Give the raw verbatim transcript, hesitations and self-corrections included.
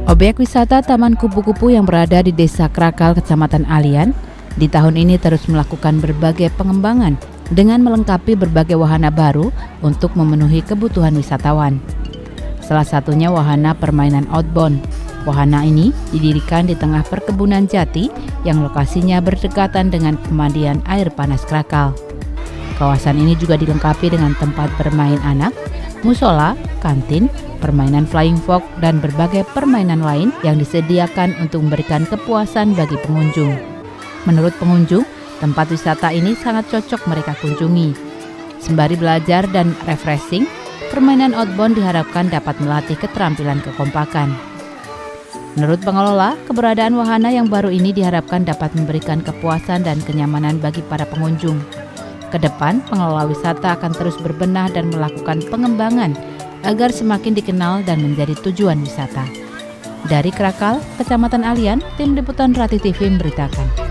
Objek wisata Taman Kupu-Kupu yang berada di Desa Krakal, Kecamatan Alian, di tahun ini terus melakukan berbagai pengembangan dengan melengkapi berbagai wahana baru untuk memenuhi kebutuhan wisatawan. Salah satunya wahana permainan outbound. Wahana ini didirikan di tengah perkebunan jati yang lokasinya berdekatan dengan pemandian air panas Krakal. Kawasan ini juga dilengkapi dengan tempat bermain anak, musola, kantin, permainan flying fox, dan berbagai permainan lain yang disediakan untuk memberikan kepuasan bagi pengunjung. Menurut pengunjung, tempat wisata ini sangat cocok mereka kunjungi. Sembari belajar dan refreshing, permainan outbound diharapkan dapat melatih keterampilan kekompakan. Menurut pengelola, keberadaan wahana yang baru ini diharapkan dapat memberikan kepuasan dan kenyamanan bagi para pengunjung. Kedepan, pengelola wisata akan terus berbenah dan melakukan pengembangan agar semakin dikenal dan menjadi tujuan wisata. Dari Krakal, Kecamatan Alian, Tim Liputan Rati T V memberitakan.